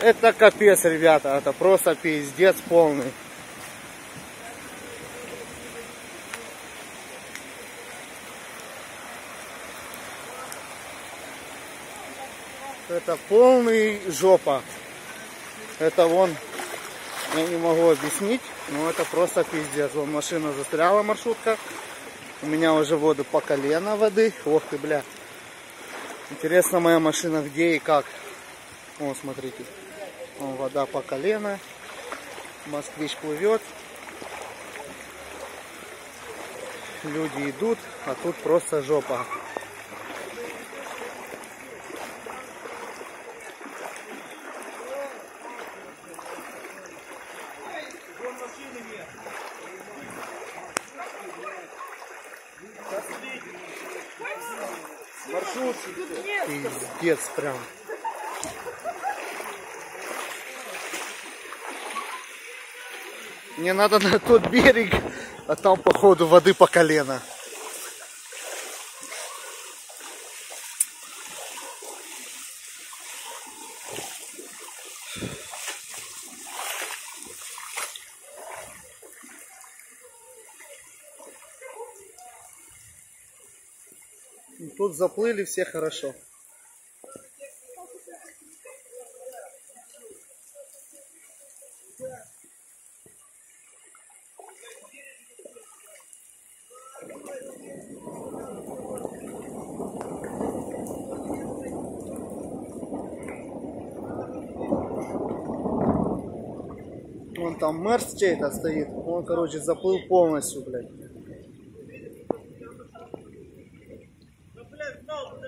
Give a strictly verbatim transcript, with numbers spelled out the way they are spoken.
Это капец, ребята, это просто пиздец полный. Это полный жопа. Это вон, я не могу объяснить, но это просто пиздец. Вон машина застряла, маршрутка. У меня уже воды по колено воды. Ох ты, бля. Интересно, моя машина где и как. Вон, смотрите. Вон вода по колено. Москвич плывет. Люди идут, а тут просто жопа. Маршрут. Пиздец прям. Мне надо на тот берег, а там походу воды по колено. Тут заплыли все хорошо. Вон там Мерс чей-то стоит. Он, короче, заплыл полностью, блядь. Да, блядь,